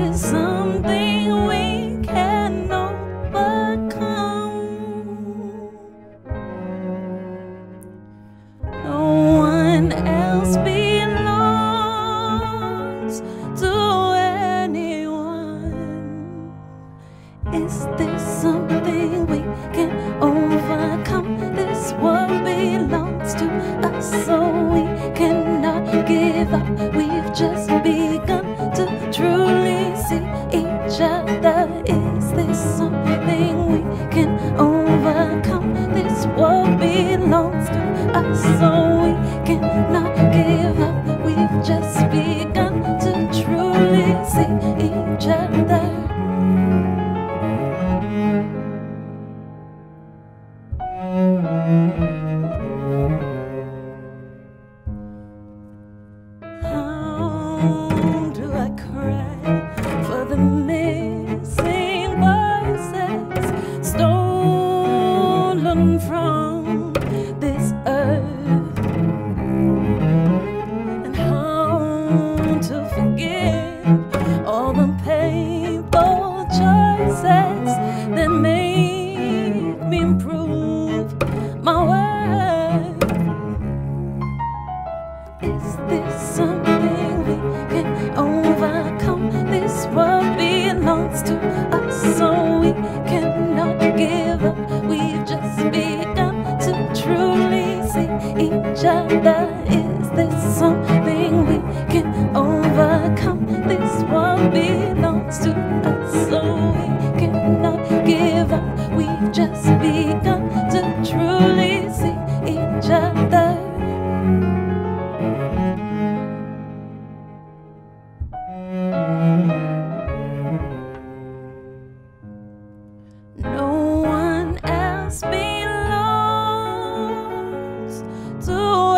this something we can overcome? No one else belongs to anyone. Is this something we can overcome? This world belongs to us, so we cannot give up. We've just begun to truly see each other. Is this something we can overcome? This world belongs to us, so we cannot give up. We've just begun to truly see each other. How do I cry for the missing voices stolen from this earth? And how to forgive all the painful choices that made me improve my worth? Is this something we can overcome? This world belongs to us, so we cannot give up. We've just begun to truly see each other. Is this something we can overcome? This world belongs to us, so we cannot give up. We've just begun to truly see each other. No one else belongs to